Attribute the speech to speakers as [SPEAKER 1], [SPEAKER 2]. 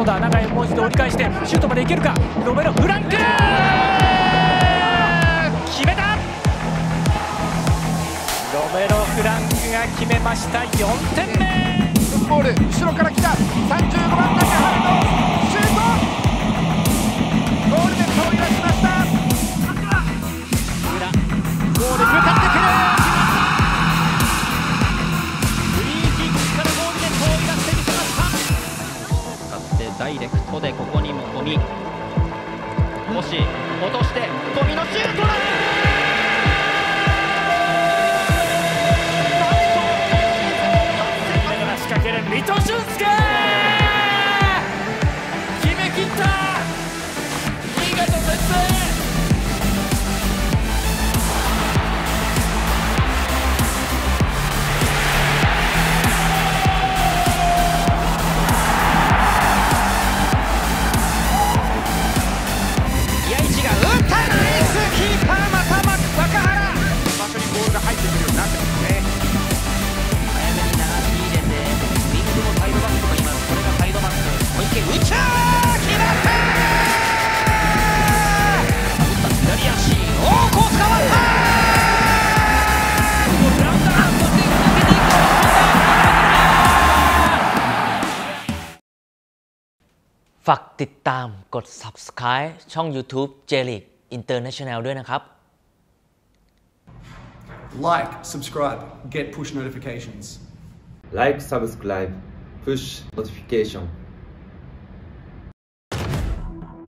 [SPEAKER 1] うだ、中へもう一度折り返してシュートまでいけるか。ロメロフランク決めた。ロメロフランクが決めました。4点目。
[SPEAKER 2] ボール後ろから来た35番中原のシュート、ゴールネットを揺らしました。
[SPEAKER 1] 裏ゴール向かってくる。フリーキックからゴールネットを揺らしてみせました。
[SPEAKER 3] 使ってダイレクトでここにも富もし落として富のシュートだ。
[SPEAKER 1] 仕掛ける水戸俊介、決めきった。新潟先制。
[SPEAKER 3] 宮市が打ったナイスキーパー、また若原
[SPEAKER 2] 場所にボールが入ってくるようになってますね。
[SPEAKER 3] 早めに流し入れてウィングもサイドバックとかいます。これがサイドバック小池打ち決まった打った左足コース変わった。ฝากติดตามกด Subscribe ช่อง YouTube J League International ด้วยนะครับ
[SPEAKER 4] Like, subscribe, get push notifications.
[SPEAKER 5] Like, subscribe, push notification.